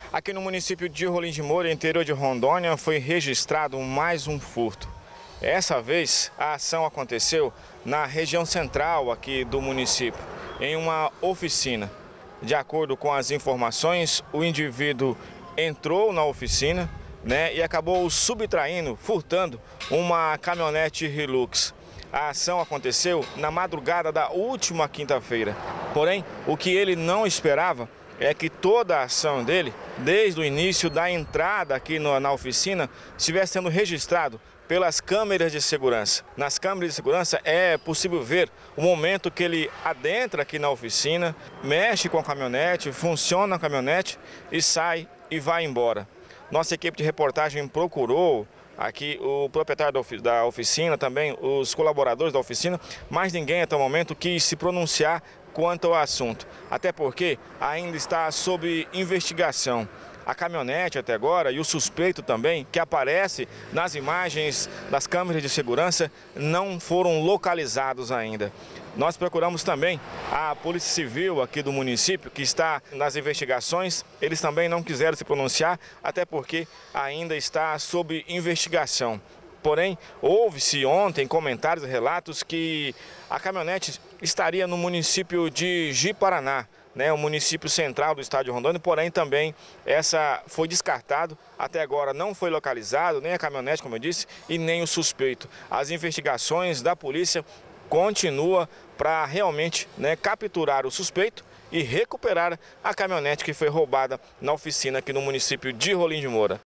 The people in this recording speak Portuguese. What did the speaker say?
Aqui no município de Rolim de Moura, interior de Rondônia, foi registrado mais um furto. Essa vez, a ação aconteceu na região central aqui do município, em uma oficina. De acordo com as informações, o indivíduo entrou na oficina, e acabou subtraindo, furtando uma caminhonete Hilux. A ação aconteceu na madrugada da última quinta-feira. Porém, o que ele não esperava é que toda a ação dele, desde o início da entrada aqui na oficina, estivesse sendo registrado pelas câmeras de segurança. Nas câmeras de segurança é possível ver o momento que ele adentra aqui na oficina, mexe com a caminhonete, funciona a caminhonete e sai e vai embora. Nossa equipe de reportagem procurou aqui o proprietário da oficina, também os colaboradores da oficina, mas ninguém até o momento quis se pronunciar quanto ao assunto, até porque ainda está sob investigação. A caminhonete até agora e o suspeito também, que aparece nas imagens das câmeras de segurança, não foram localizados ainda. Nós procuramos também a Polícia Civil aqui do município, que está nas investigações. Eles também não quiseram se pronunciar, até porque ainda está sob investigação. Porém, houve-se ontem comentários e relatos que a caminhonete estaria no município de Ji-Paraná, o município central do estado de Rondônia, porém também essa foi descartado, até agora não foi localizado nem a caminhonete, como eu disse, e nem o suspeito. As investigações da polícia continuam para realmente capturar o suspeito e recuperar a caminhonete que foi roubada na oficina aqui no município de Rolim de Moura.